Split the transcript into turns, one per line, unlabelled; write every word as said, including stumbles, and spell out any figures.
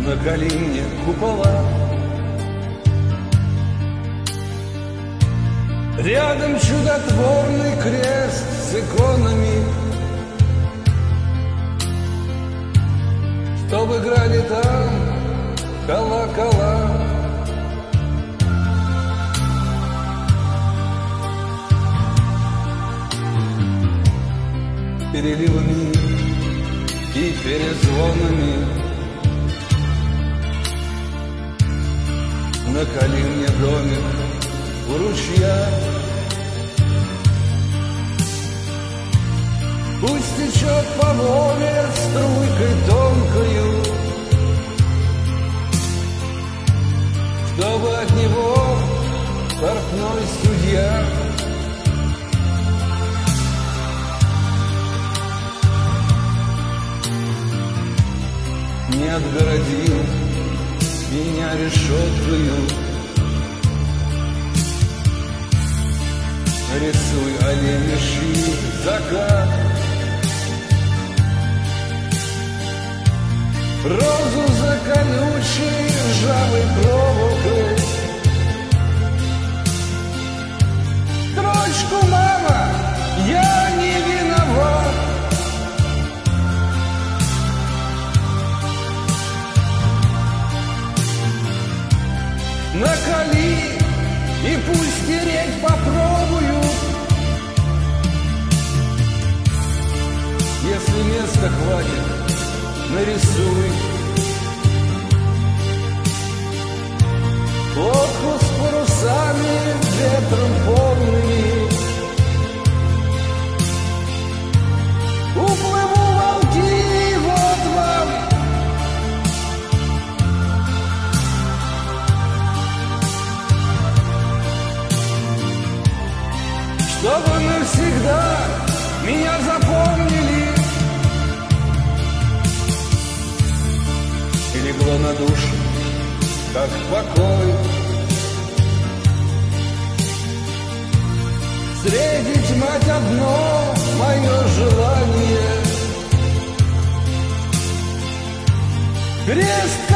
наколи мне купола. Рядом чудотворный крест с иконами, чтоб играли там колокола. Переливами и перезвонами наколи мне домик у ручья. Пусть течет по воле струйкой тонкою, чтобы от него портной судья не отгородил меня решеткою. Рисуй оленящий закат, розу за колючей ржавой проволокой. Строчку, мама, я не виноват. Наколи, и пусть тереть попробую. Если места хватит, нарисуй лодку с парусами, ветром полными. Уплыву волки, вот вам. Чтобы навсегда меня запомнили. И легло на душу, как покой. Встретить мать одно мое желание. Крест